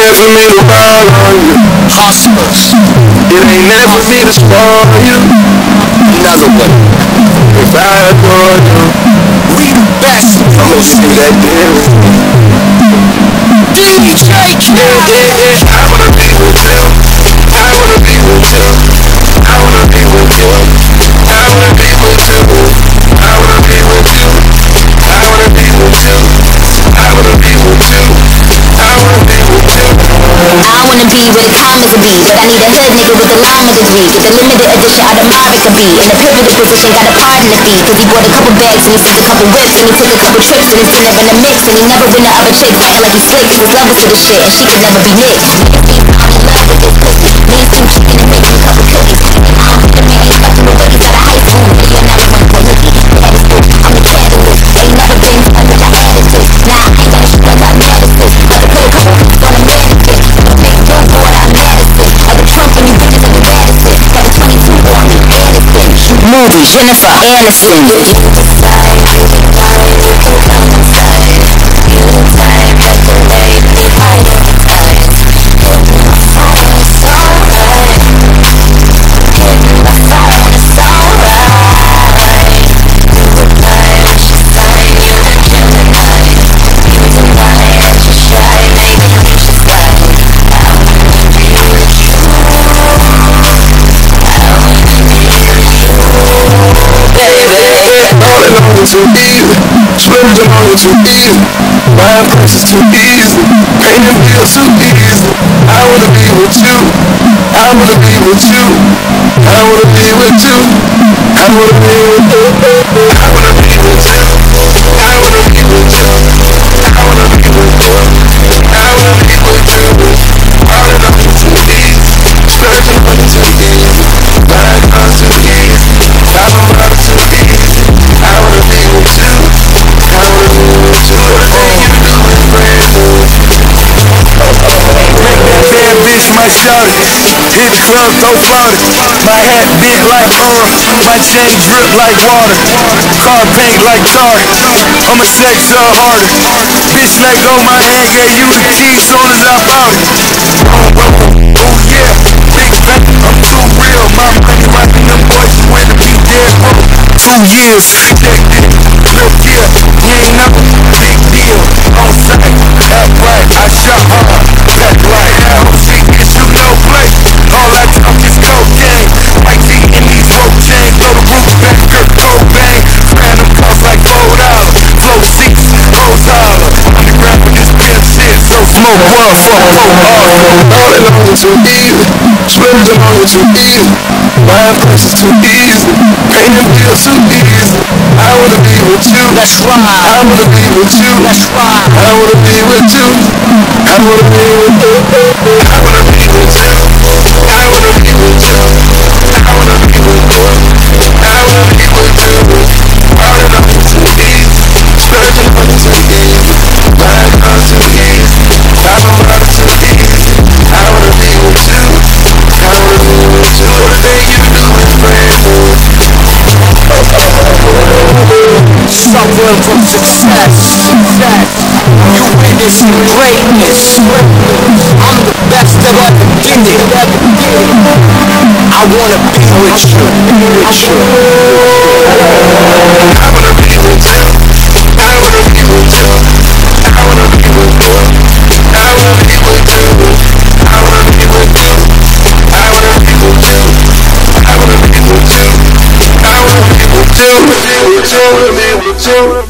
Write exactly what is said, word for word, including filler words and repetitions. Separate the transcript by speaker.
Speaker 1: meant for me to fall on you.
Speaker 2: Hustlers.
Speaker 1: It ain't meant for me to spoil you.
Speaker 2: Another one.
Speaker 1: If I adore you,
Speaker 2: We the best.
Speaker 1: I'ma see that deal.
Speaker 2: D J
Speaker 1: Yeah,
Speaker 2: Khaled.
Speaker 1: yeah, yeah. I wanna be with you. I wanna be with you. I wanna be with you. I wanna be with you. I wanna be with you. I wanna be with you. I wanna be with you. I wanna be with you.
Speaker 3: I wanna be where the commas will be, but I need a hood nigga with a llama degree, with the limited edition Audemars could be, in a pivotal position, got a part in the feed, cause he bought a couple bags and he sees a couple whips, and he took a couple trips and his dinner in the mix, and he never win the other chicks, acting like he slick, cause there's levels to this shit, and she could never be mixed. Niggas think I'm in love with this pussy, mainstream chicken and make me a couple cookies, and I'm the man, he's fucking with boogies out of high school, really now he wanna go nookie, that is cool, I'm the catalyst, ain't never been to which I added to, nah, I ain't gonna shoot like I'm Madison, but to put a couple hoops on a mannequin, make room for what I'm Madison, like a Trump and you bitches like a Madison, got a twenty-two on me, Aniston,
Speaker 2: Movie Jennifer Aniston.
Speaker 1: Too easy, splurging on you too easy, buying prices too easy, paying bills too easy. I wanna be with you, I wanna be with you, I wanna be with you, I wanna be with you, I wanna be with you, I wanna be with you, I wanna be with you, I wanna be with you. All in all too easy, splurging on you too easy, buying cars too easy, traveling around too easy. I wanna be with you. I wanna be with you. Everything you do is brand new.
Speaker 4: Bad bitch, my shorty. Hit the club, go flaunt it. My hat big like oil. My chain drip like water. Car pink like tar. I'm a sex uh, artist. Bitch let go my hand, gave you the key soon as I bought it. Oh yeah, big fat, I'm too real. My money rockin' them boys who win to be dead broke. Two years, check it. Look here, you ain't never big deal. On sight, act right, I shot hard. That's right, L C, get you no play. All I talk is cocaine. White tee in these rope chains. Go to roof back, Kurt Cobain. Random cost like four dollars. Flow seats, rose holler. Underground with this pimp shit, so smoke one, fuck, fuck, all.
Speaker 1: All in all too easy, splurging on you too easy, buying prices too easy, paying bills too easy. I wanna be with you.
Speaker 2: Let's ride.
Speaker 1: I wanna be with you.
Speaker 2: Let's ride.
Speaker 1: I wanna be with you. I wanna be with you. I wanna be with you. I wanna be with you. I wanna be with you. I wanna be with you. All in all too easy, splurging on you too easy, buying cars too easy, traveling around too easy. I wanna be with you. I wanna be with you. Everything you do is brand new.
Speaker 2: Suffering from success. You witness greatness. I'm the best that ever did it. I wanna be with you. With you.
Speaker 1: I wanna be with you. I wanna be with you. I wanna be with you. I wanna be with you. I wanna be with you. I wanna be with you. I wanna be with you. I wanna be with you. With you, with you, with you.